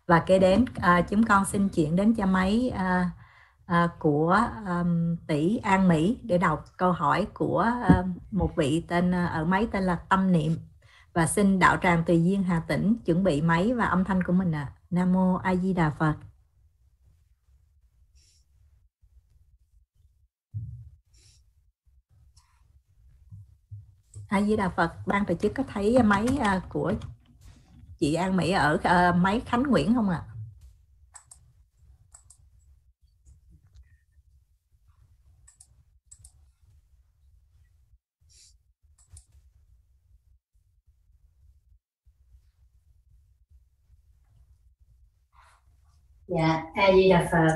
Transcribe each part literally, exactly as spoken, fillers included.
Và kế đến à, chúng con xin chuyển đến cho máy à, à, của um, tỷ An Mỹ để đọc câu hỏi của uh, một vị tên uh, ở máy tên là Tâm Niệm. Và xin đạo tràng Tùy Duyên Hà Tĩnh chuẩn bị máy và âm thanh của mình ạ. À. Nam Mô A Di Đà Phật. A Di Đà Phật. Ban tổ chức có thấy máy uh, của chị An Mỹ ở uh, máy Khánh Nguyễn không ạ? À? Dạ, A Di Đà Phật.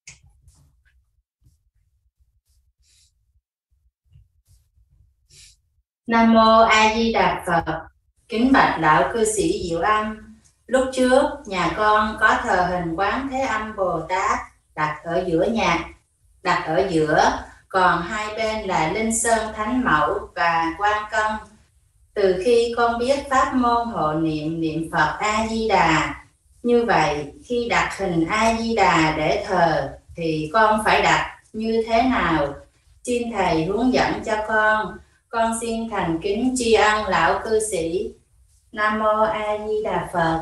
Nam mô A Di Đà Phật. Kính bạch đạo cư sĩ Diệu Âm. Lúc trước nhà con có thờ hình Quán Thế Âm Bồ Tát đặt ở giữa nhà, đặt ở giữa, còn hai bên là Linh Sơn Thánh Mẫu và Quan Công. Từ khi con biết pháp môn hộ niệm niệm Phật A Di Đà, như vậy khi đặt hình A Di Đà để thờ thì con phải đặt như thế nào? Xin thầy hướng dẫn cho con. Con xin thành kính tri ân lão cư sĩ. Nam mô A Di Đà Phật.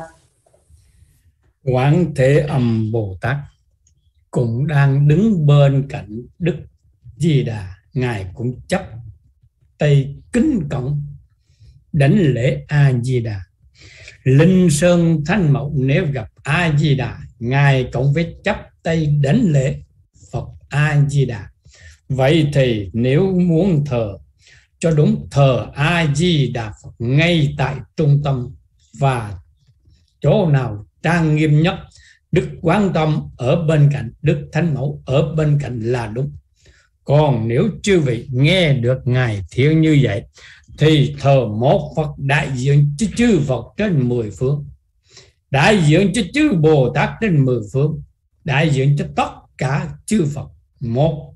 Quán Thế Âm Bồ Tát cũng đang đứng bên cạnh Đức Di Đà, ngài cũng chắp tay kính cẩn đảnh lễ A Di Đà. Linh Sơn Thánh Mẫu nếu gặp A Di Đà, ngài cũng phải chắp tay đảnh lễ Phật A Di Đà. Vậy thì nếu muốn thờ cho đúng, thờ A Di Đà Phật ngay tại trung tâm, và chỗ nào trang nghiêm nhất, Đức Quán Tâm ở bên cạnh, Đức Thánh Mẫu ở bên cạnh là đúng. Còn nếu chư vị nghe được ngài thiện như vậy thì thờ một Phật đại diện cho chư Phật trên mười phương, đại diện cho chư Bồ Tát trên mười phương, đại diện cho tất cả chư Phật. Một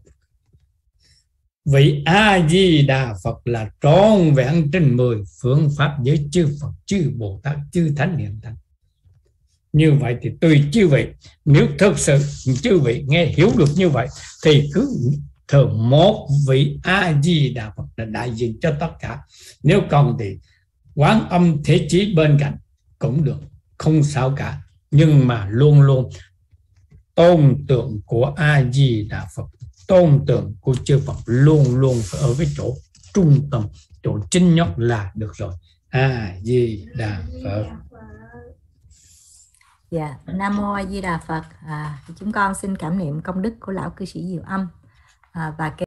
vị A Di Đà Phật là trọn vẹn trên mười phương pháp với chư Phật, chư Bồ Tát, chư Thánh Hiện Thanh. Như vậy thì tùy chư vị, nếu thực sự chư vị nghe hiểu được như vậy thì cứ thờ một vị A Di Đà Phật là đại diện cho tất cả. Nếu còn thì Quán Âm Thế Chí bên cạnh cũng được, không sao cả. Nhưng mà luôn luôn tôn tượng của A Di Đà Phật, tôn tượng của chư Phật luôn luôn phải ở cái chỗ trung tâm, chỗ chính nhất là được rồi. A Di Đà Phật. Dạ, Nam Mô A Di Đà Phật. À, chúng con xin cảm niệm công đức của lão cư sĩ Diệu Âm. À, và cái